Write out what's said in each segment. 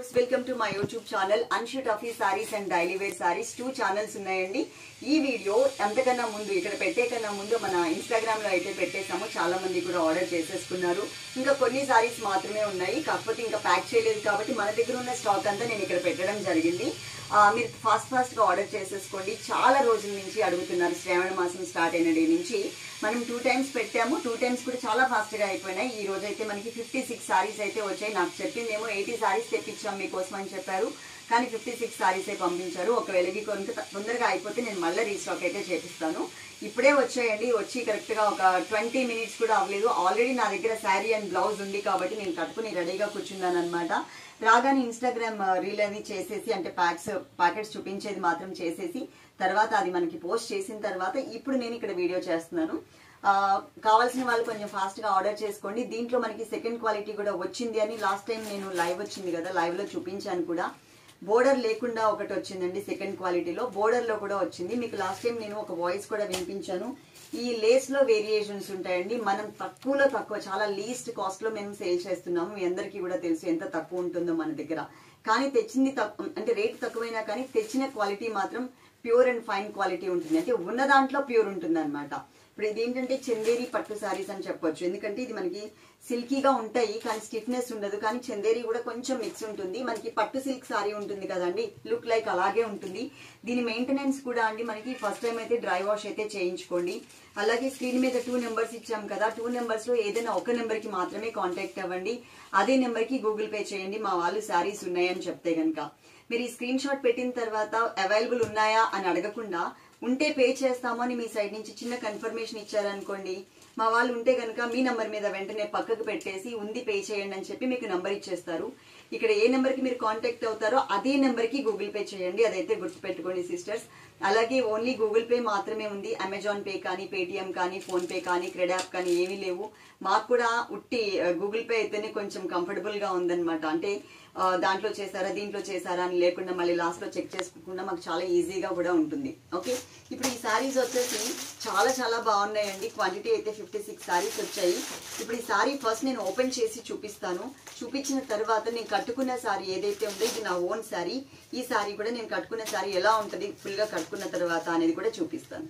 folks, welcome to my YouTube channel Anshu Tuffy Sarees and Daily Wear Sarees. 2 channels ఉన్నాయండి. ఈ video అంతకన్నా ముందు ఇక్కడ పెట్టేకన్నా ముందు మన Instagram లో అయితే పెట్టేసాము. చాలా మంది కూడా ఆర్డర్ చేసేసుకున్నారు. ఇంకా కొన్ని సారీస్ మాత్రమే ఉన్నాయి. కాకపోతే ఇంకా ప్యాక్ చేయలేదు కాబట్టి మన దగ్గర ఉన్న స్టాక్ అంతా నేను ఇక్కడ పెట్టడం జరిగింది. మీరు ఫాస్ట్ గా ఆర్డర్ చేసేసుకోండి. చాలా రోజుల నుంచి అడుగుతున్నారు. శ్రావణ మాసం స్టార్ట్ అయిన డే నుంచి మనం 2 times పెట్టాము. 2 times కూడా చాలా ఫాస్ట్ గా అయిపోయినాయి. ఈ రోజు అయితే మనకి 56 సారీస్ అయితే వచ్చాయి. నాకు చెప్పిందేమో 80 సారీస్ తెప్పించాం మీకోసం అని చెప్పారు, కానీ 56 సారీస్ పంపించారు. ఒకవేళ కొంత తొందరగా అయిపోతే నేను మళ్ళీ రీస్టాక్ అయితే చేపిస్తాను. ఇప్పుడే వచ్చాయండి. వచ్చి కరెక్ట్ గా ఒక 20 minutes కూడా అవ్వలేదు. ఆల్రెడీ నా దగ్గర శారీ అండ్ బ్లౌజ్ ఉంది కాబట్టి నేను కట్టుకుని రెడీగా కూర్చున్నాను అనమాట. రాగానే ఇన్స్టాగ్రామ్ రీల్ అది చేసేసి, అంటే ప్యాకెట్స్ చూపించేది మాత్రం చేసేసి తర్వాత అది మనకి పోస్ట్ చేసిన తర్వాత ఇప్పుడు నేను ఇక్కడ వీడియో చేస్తున్నాను. కావాల్సిన వాళ్ళు కొంచెం ఫాస్ట్ గా ఆర్డర్ చేసుకోండి. దీంట్లో మనకి సెకండ్ క్వాలిటీ కూడా వచ్చింది అని లాస్ట్ టైం నేను లైవ్ వచ్చింది కదా, లైవ్ లో చూపించాను కూడా. బోర్డర్ లేకుండా ఒకటి వచ్చిందండి సెకండ్ క్వాలిటీలో, బోర్డర్ లో కూడా వచ్చింది. మీకు లాస్ట్ టైం నేను ఒక వాయిస్ కూడా వినిపించాను. ఈ లేస్ లో వేరియేషన్స్ ఉంటాయండి. మనం తక్కువ చాలా లీస్ట్ కాస్ట్ లో మేము సేల్ చేస్తున్నాము. మీ అందరికీ కూడా తెలుసు ఎంత తక్కువ ఉంటుందో మన దగ్గర. కానీ తెచ్చింది అంటే రేట్ తక్కువైనా కానీ తెచ్చిన క్వాలిటీ మాత్రం ప్యూర్ అండ్ ఫైన్ క్వాలిటీ ఉంటుంది. అంటే ఉన్న దాంట్లో ప్యూర్ ఉంటుంది అనమాట. ఇప్పుడు ఇది ఏంటంటే చందేరి పట్టు సారీస్ అని చెప్పొచ్చు. ఎందుకంటే ఇది మనకి సిల్కీగా ఉంటాయి కానీ స్టిఫ్నెస్ ఉండదు. కానీ చందేరి కూడా కొంచెం మిక్స్ ఉంటుంది. మనకి పట్టు సిల్క్ సారీ ఉంటుంది కదండి, లుక్ లైక్ అలాగే ఉంటుంది. దీని మెయింటెనెన్స్ కూడా అండి మనకి ఫస్ట్ టైం అయితే డ్రై వాష్ అయితే చేయించుకోండి. అలాగే స్క్రీన్ మీద 2 numbers ఇచ్చాం కదా, 2 numbers లో ఏదైనా ఒక నెంబర్ కి మాత్రమే కాంటాక్ట్ అవ్వండి. అదే నెంబర్ కి గూగుల్ పే చేయండి మా వాళ్ళు శారీస్ ఉన్నాయని చెప్తే గనక. మీరు ఈ స్క్రీన్ షాట్ పెట్టిన తర్వాత అవైలబుల్ ఉన్నాయా అని అడగకుండా ఉంటే పే చేస్తాము అని మీ సైడ్ నుంచి చిన్న కన్ఫర్మేషన్ ఇచ్చారనుకోండి, మా వాళ్ళు ఉంటే కనుక మీ నంబర్ మీద వెంటనే పక్కకు పెట్టేసి ఉంది పే చేయండి అని చెప్పి మీకు నంబర్ ఇచ్చేస్తారు. ఇక్కడ ఏ నెంబర్ కి మీరు కాంటాక్ట్ అవుతారో అదే నెంబర్ కి గూగుల్ పే చేయండి. అదైతే గుర్తుపెట్టుకోండి సిస్టర్స్. అలాగే ఓన్లీ గూగుల్ పే మాత్రమే ఉంది. అమెజాన్ పే కానీ, పేటిఎం కానీ, ఫోన్ పే కానీ, క్రెడిట్ యాప్ కానీ ఏమీ లేవు. మాకు కూడా ఉట్టి గూగుల్ పే అయితేనే కొంచెం కంఫర్టబుల్ గా ఉందన్నమాట. అంటే దాంట్లో చేశారా దీంట్లో చేశారా అని లేకుండా మళ్ళీ లాస్ట్ లో చెక్ చేసుకోకుండా మాకు చాలా ఈజీగా కూడా ఉంటుంది. ఓకే, ఇప్పుడు ఈ సారీస్ వచ్చేసి చాలా బాగున్నాయండి. క్వాంటిటీ అయితే 56 సారీస్ వచ్చాయి. ఇప్పుడు ఈ సారీ ఫస్ట్ నేను ఓపెన్ చేసి చూపిస్తాను. చూపించిన తర్వాత నేను కట్టుకున్న సారీ ఏదైతే ఉందో ఇది నా ఓన్ సారీ. ఈ సారీ కూడా నేను కట్టుకున్న సారీ ఎలా ఉంటుంది ఫుల్ గా కట్టుకున్న తర్వాత అనేది కూడా చూపిస్తాను.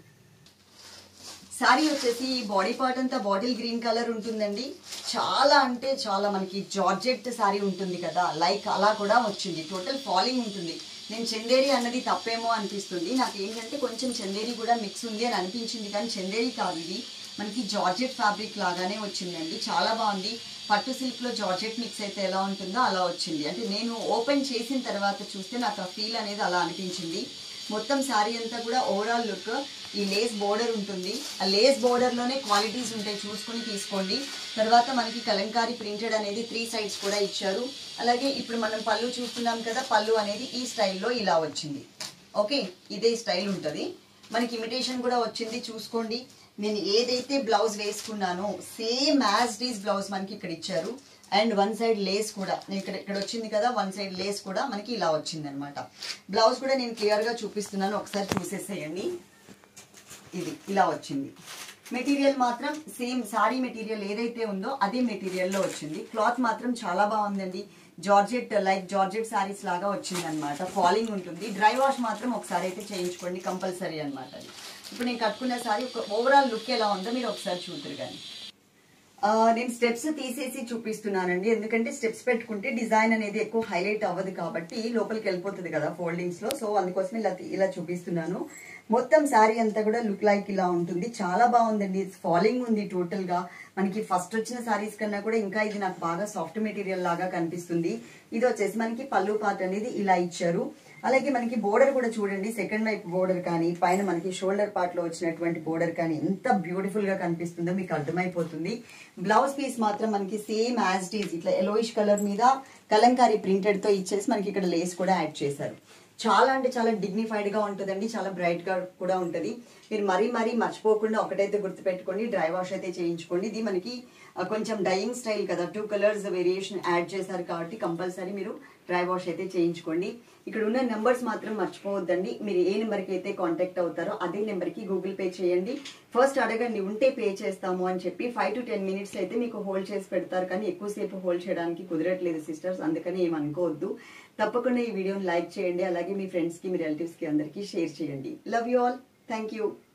సారీ వచ్చేసి బాడీ పార్ట్ అంతా బాటిల్ గ్రీన్ కలర్ ఉంటుందండి. చాలా అంటే చాలా మనకి జార్జెట్ సారీ ఉంటుంది కదా, లైక్ అలా కూడా వచ్చింది. టోటల్ ఫాలింగ్ ఉంటుంది. నేను చందేరి అన్నది తప్పేమో అనిపిస్తుంది నాకు. ఏంటంటే కొంచెం చందేరి కూడా మిక్స్ ఉంది అని అనిపించింది, కానీ చందేరి కాదు, ఇది మనకి జార్జెట్ ఫ్యాబ్రిక్ లాగానే వచ్చిందండి. చాలా బాగుంది. పట్టు సిల్క్ లో జార్జెట్ మిక్స్ అయితే ఎలా ఉంటుందో అలా వచ్చింది. అంటే నేను ఓపెన్ చేసిన తర్వాత చూస్తే నాకు ఆ ఫీల్ అనేది అలా అనిపించింది. మొత్తం శారీ అంతా కూడా ఓవరాల్ లుక్ ఈ లేస్ బోర్డర్ ఉంటుంది. ఆ లేస్ బోర్డర్ లోనే క్వాలిటీస్ ఉంటాయి, చూసుకుని తీసుకోండి. తర్వాత మనకి కలంకారీ ప్రింటెడ్ అనేది 3 sides కూడా ఇచ్చారు. అలాగే ఇప్పుడు మనం పళ్ళు చూస్తున్నాం కదా, పళ్ళు అనేది ఈ స్టైల్లో ఇలా వచ్చింది. ఓకే, ఇదే స్టైల్ ఉంటుంది. మనకి ఇమిటేషన్ కూడా వచ్చింది, చూసుకోండి. నేను ఏదైతే బ్లౌజ్ వేసుకున్నానో same as it is blouse మనకి ఇక్కడ ఇచ్చారు. అండ్ 1 side లేస్ కూడా ఇక్కడ వచ్చింది కదా, 1 side లేస్ కూడా మనకి ఇలా వచ్చింది అనమాట. బ్లౌజ్ కూడా నేను క్లియర్ గా చూపిస్తున్నాను, ఒకసారి చూసేసేయండి. ఇది ఇలా వచ్చింది. మెటీరియల్ మాత్రం సేమ్ సారీ మెటీరియల్ ఏదైతే ఉందో అదే మెటీరియల్ లో వచ్చింది. క్లాత్ మాత్రం చాలా బాగుందండి. జార్జెట్ లైక్ జార్జెట్ సారీస్ లాగా వచ్చింది అనమాట. ఫాలింగ్ ఉంటుంది. డ్రై వాష్ మాత్రం ఒకసారి అయితే చేయించుకోండి కంపల్సరీ అనమాట. అది ఇప్పుడు నేను కట్టుకున్న సారీ ఒక ఓవరాల్ లుక్ ఎలా ఉందో మీరు ఒకసారి చూద్దరు కానీ. నేను స్టెప్స్ తీసేసి చూపిస్తున్నానండి, ఎందుకంటే స్టెప్స్ పెట్టుకుంటే డిజైన్ అనేది ఎక్కువ హైలైట్ అవ్వదు కాబట్టి లోపలికి వెళ్ళిపోతుంది కదా ఫోల్డింగ్స్ లో. సో అందుకోసం ఇలా చూపిస్తున్నాను. మొత్తం శారీ అంతా కూడా లుక్ లైక్ ఇలా ఉంటుంది. చాలా బాగుందండి. ఫాలింగ్ ఉంది టోటల్ గా. మనకి ఫస్ట్ వచ్చిన శారీస్ కన్నా కూడా ఇంకా ఇది నాకు బాగా సాఫ్ట్ మెటీరియల్ లాగా కనిపిస్తుంది. ఇది వచ్చేసి మనకి పళ్ళు పార్ట్ అనేది ఇలా ఇచ్చారు. అలాగే మనకి బోర్డర్ కూడా చూడండి, సెకండ్ వైపు బోర్డర్ కానీ పైన మనకి షోల్డర్ పార్ట్ లో వచ్చినటువంటి బోర్డర్ కానీ ఎంత బ్యూటిఫుల్ గా కనిపిస్తుందో మీకు అర్థమైపోతుంది. బ్లౌజ్ పీస్ మాత్రం మనకి సేమ్ యాజ్ ఇట్ ఈస్ ఇట్లా ఎలోయిష్ కలర్ మీద కలంకారీ ప్రింటెడ్ తో ఇచ్చేసి మనకి ఇక్కడ లేస్ కూడా యాడ్ చేశారు. చాలా అంటే చాలా డిగ్నిఫైడ్ గా ఉంటుందండి. చాలా బ్రైట్ గా కూడా ఉంటుంది. మీరు మరీ మర్చిపోకుండా ఒకటైతే గుర్తుపెట్టుకోండి, డ్రై వాష్ అయితే చేయించుకోండి. ఇది మనకి కొంచెం డైయింగ్ స్టైల్ కదా, 2 colors వేరియేషన్ యాడ్ చేశారు కాబట్టి కంపల్సరీ మీరు డ్రై వాష్ అయితే చేయించుకోండి. ఇక్కడ ఉన్న నెంబర్స్ మాత్రం మర్చిపోవద్దండి. మీరు ఏ నెంబర్కి అయితే కాంటాక్ట్ అవుతారో అదే నెంబర్కి గూగుల్ పే చేయండి. ఫస్ట్ అడగండి ఉంటే పే చేస్తాము అని చెప్పి. 5 to 10 minutes అయితే మీకు హోల్డ్ చేసి పెడతారు, కానీ ఎక్కువసేపు హోల్డ్ చేయడానికి కుదరట్లేదు సిస్టర్స్, అందుకని ఏమనుకోవద్దు. తప్పకుండా ఈ వీడియోని లైక్ చేయండి, అలాగే మీ ఫ్రెండ్స్కి మీ రిలేటివ్స్కి అందరికీ షేర్ చేయండి. Love you all. Thank you.